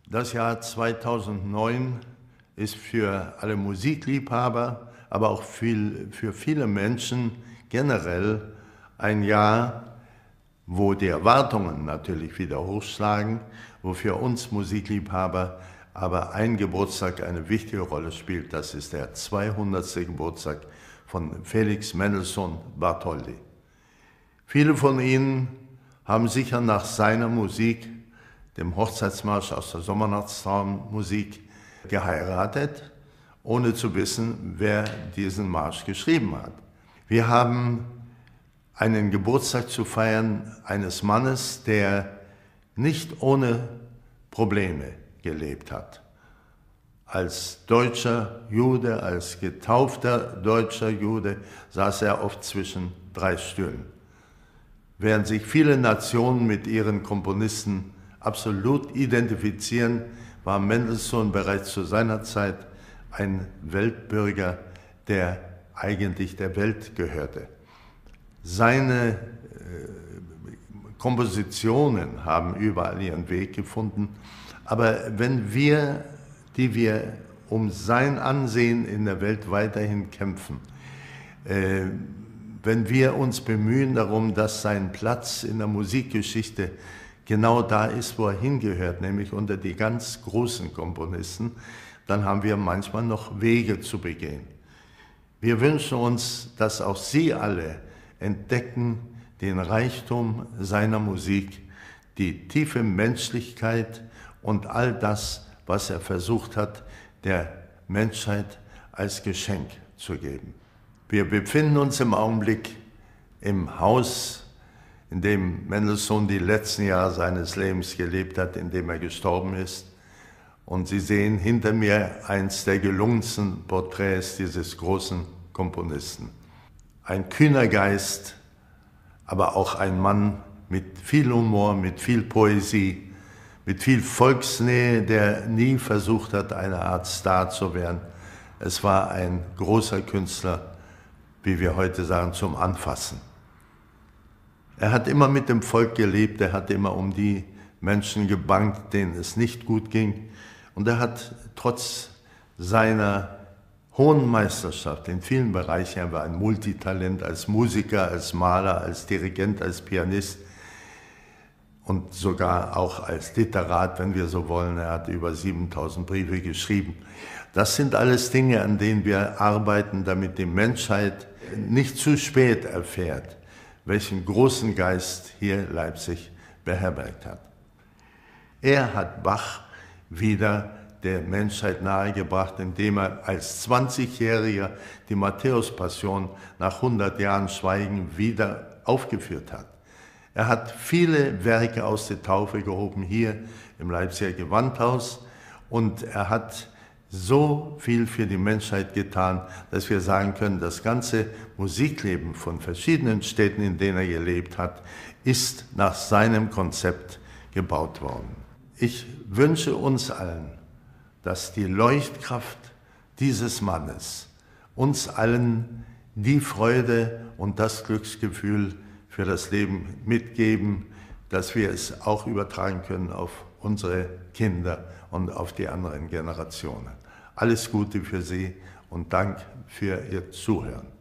Das Jahr 2009 ist für alle Musikliebhaber, aber auch für viele Menschen generell ein Jahr, wo die Erwartungen natürlich wieder hochschlagen, wo für uns Musikliebhaber aber ein Geburtstag eine wichtige Rolle spielt. Das ist der 200. Geburtstag von Felix Mendelssohn Bartholdy. Viele von Ihnen haben sicher nach seiner Musik, dem Hochzeitsmarsch aus der Sommernachtstraummusik, geheiratet, ohne zu wissen, wer diesen Marsch geschrieben hat. Wir haben einen Geburtstag zu feiern eines Mannes, der nicht ohne Probleme gelebt hat. Als deutscher Jude, als getaufter deutscher Jude saß er oft zwischen 3 Stühlen. Während sich viele Nationen mit ihren Komponisten absolut identifizieren, war Mendelssohn bereits zu seiner Zeit ein Weltbürger, der eigentlich der Welt gehörte. Seine Kompositionen haben überall ihren Weg gefunden, aber wenn wir, die wir um sein Ansehen in der Welt weiterhin kämpfen, wenn wir uns bemühen darum, dass sein Platz in der Musikgeschichte genau da ist, wo er hingehört, nämlich unter die ganz großen Komponisten, dann haben wir manchmal noch Wege zu begehen. Wir wünschen uns, dass auch Sie alle entdecken den Reichtum seiner Musik, die tiefe Menschlichkeit und all das, was er versucht hat, der Menschheit als Geschenk zu geben. Wir befinden uns im Augenblick im Haus, in dem Mendelssohn die letzten Jahre seines Lebens gelebt hat, in dem er gestorben ist. Und Sie sehen hinter mir eins der gelungensten Porträts dieses großen Komponisten. Ein kühner Geist, aber auch ein Mann mit viel Humor, mit viel Poesie, mit viel Volksnähe, der nie versucht hat, eine Art Star zu werden. Es war ein großer Künstler, wie wir heute sagen, zum Anfassen. Er hat immer mit dem Volk gelebt, er hat immer um die Menschen gebangt, denen es nicht gut ging. Und er hat trotz seiner hohen Meisterschaft in vielen Bereichen, er war ein Multitalent als Musiker, als Maler, als Dirigent, als Pianist und sogar auch als Literat, wenn wir so wollen. Er hat über 7000 Briefe geschrieben. Das sind alles Dinge, an denen wir arbeiten, damit die Menschheit nicht zu spät erfährt, welchen großen Geist hier Leipzig beherbergt hat. Er hat Bach wieder der Menschheit nahegebracht, indem er als 20-Jähriger die Matthäus-Passion nach 100 Jahren Schweigen wieder aufgeführt hat. Er hat viele Werke aus der Taufe gehoben hier im Leipziger Gewandhaus und er hat so viel für die Menschheit getan, dass wir sagen können, das ganze Musikleben von verschiedenen Städten, in denen er gelebt hat, ist nach seinem Konzept gebaut worden. Ich wünsche uns allen, dass die Leuchtkraft dieses Mannes uns allen die Freude und das Glücksgefühl für das Leben mitgeben, dass wir es auch übertragen können auf unsere Kinder und auf die anderen Generationen. Alles Gute für Sie und Dank für Ihr Zuhören.